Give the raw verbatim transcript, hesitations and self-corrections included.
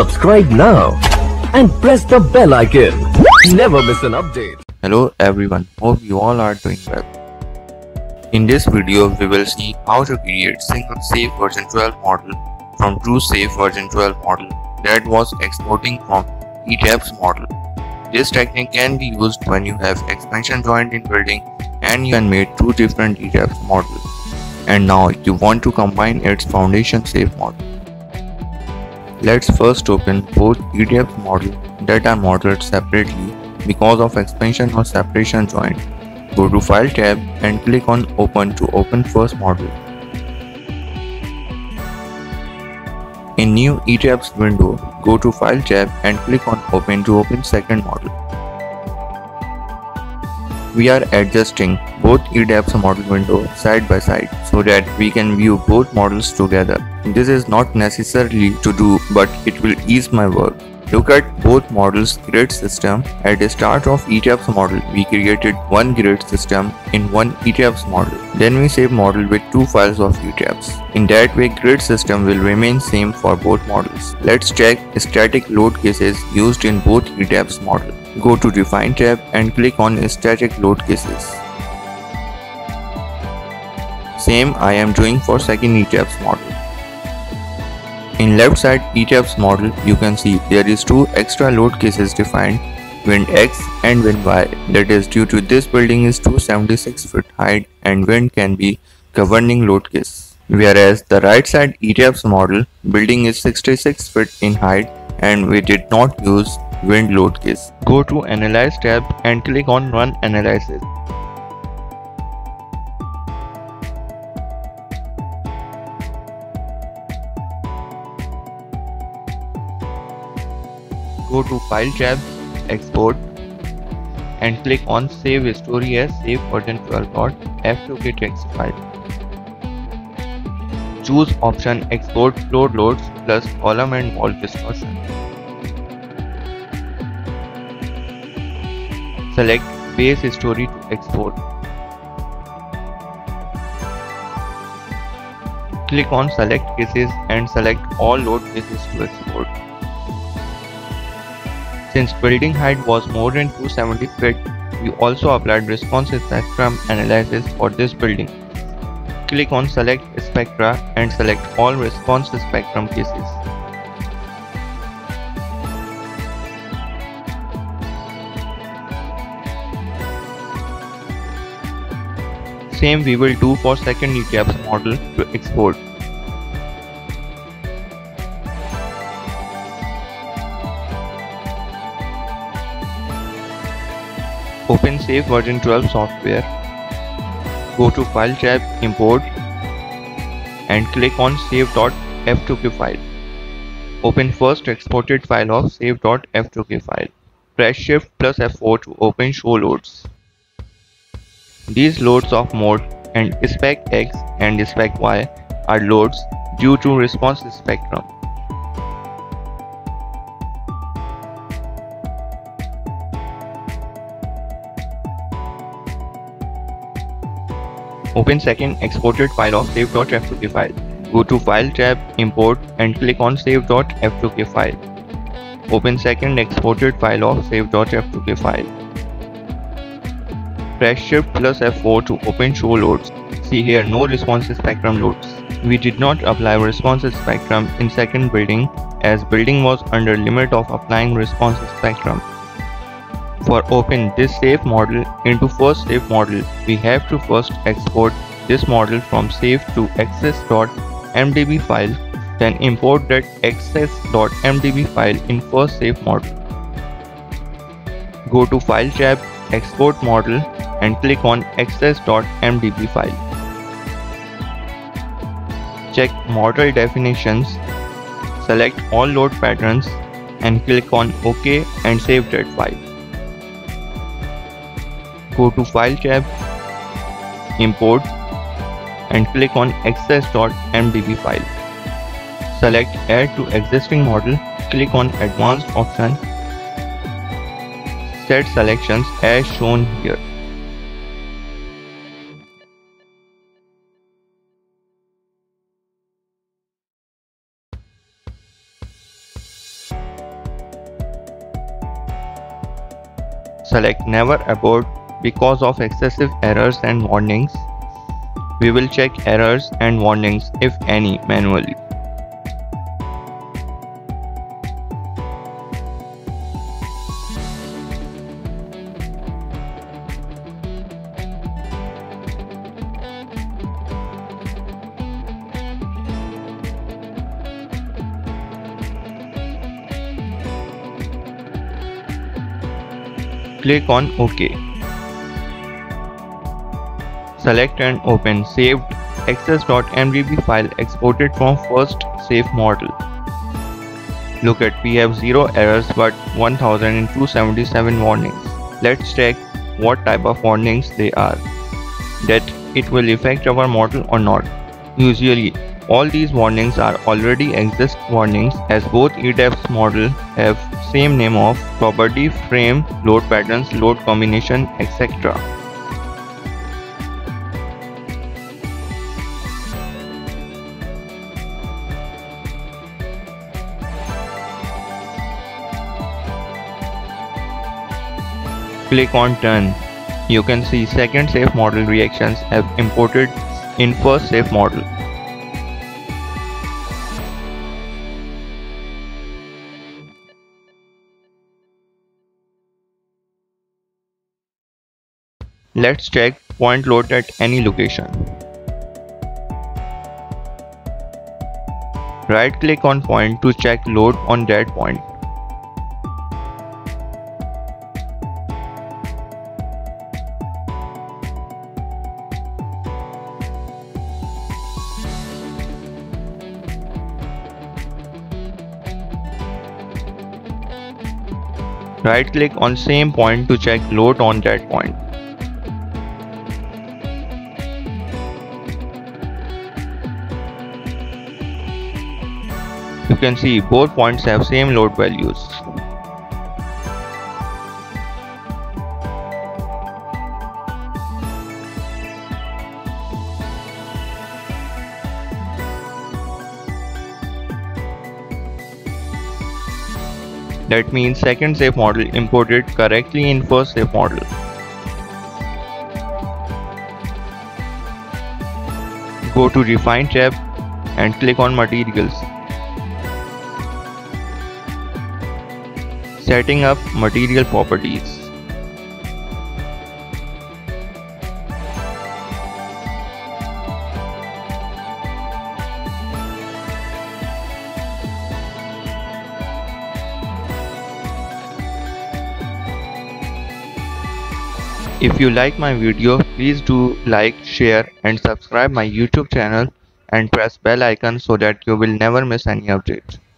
Subscribe now and press the bell icon. Never miss an update. Hello everyone, hope you all are doing well. In this video, we will see how to create single safe version twelve model from true safe version twelve model that was exporting from E TABS model. This technique can be used when you have expansion joint in building and you can make two different E TABS models, and now you want to combine its foundation safe model. Let's first open both E TABS model that are modeled separately because of expansion or separation joint. Go to File tab and click on Open to open first model. In new E TABS window, go to File tab and click on Open to open second model. We are adjusting both E TABS model window side by side so that we can view both models together. This is not necessarily to do, but it will ease my work. Look at both models' grid system. At the start of E TABS model, we created one grid system in one E TABS model. Then we save model with two files of E TABS. In that way, grid system will remain same for both models. Let's check static load cases used in both E TABS model. Go to Define tab and click on Static Load Cases. Same I am doing for second E TABS model. In left side E TABS model, you can see there is two extra load cases defined, wind X and wind Y. That is due to this building is two hundred seventy-six feet height and wind can be governing load case. Whereas the right side E TABS model, building is sixty-six feet in height and we did not use wind load case. Go to Analyze tab and click on Run Analysis. Go to File tab, Export, and click on Save Story as Safe Version twelve dot F two K text file. Choose option Export Floor Loads plus Column and Wall Distortion. Select Base Story to export. Click on Select Cases and select all load cases to export. Since building height was more than two hundred seventy feet, we also applied response spectrum analysis for this building. Click on Select Spectra and select all response spectrum cases. Same we will do for second E TABS model to export. Open Safe Version twelve software. Go to File tab, Import, and click on Save dot F two K file. Open first exported file of Save dot F two K file. Press Shift plus F four to open Show Loads. These loads of mode and spec X and spec Y are loads due to response spectrum. Open second exported file of Save dot F two K file. Go to File tab, Import, and click on Save dot F two K file. Open second exported file of Save dot F two K file. Press Shift plus F four to open Show Loads. See here, no response spectrum loads. We did not apply response spectrum in second building as building was under limit of applying response spectrum. For open this safe model into first safe model, we have to first export this model from safe to access dot M D B file, then import that access dot M D B file in first safe model. Go to File tab, Export Model, and click on access dot M D B file. Check Model Definitions, select all load patterns, and click on OK and save that file. Go to File tab, Import, and click on access dot M D B file. Select Add to Existing Model, click on Advanced option, set selections as shown here. select Never Abort because of excessive errors and warnings. We will check errors and warnings, if any, manually. Click on OK. Select and open saved access.mdb file exported from first safe model. Look at, we have zero errors but one thousand two hundred seventy-seven warnings. Let's check what type of warnings they are, that it will affect our model or not. Usually all these warnings are already exist warnings, as both E D A F's model have same name of property, frame, load patterns, load combination, et cetera. Click on Done. You can see second safe model reactions have imported in first safe model. Let's check point load at any location. Right click on point to check load on that point. Right click on same point to check load on that point. You can see both points have same load values. That means second safe model imported correctly in first safe model. Go to Refine tab and click on Materials. Setting up material properties. If you like my video, please do like, share and subscribe my YouTube channel and press bell icon so that you will never miss any updates.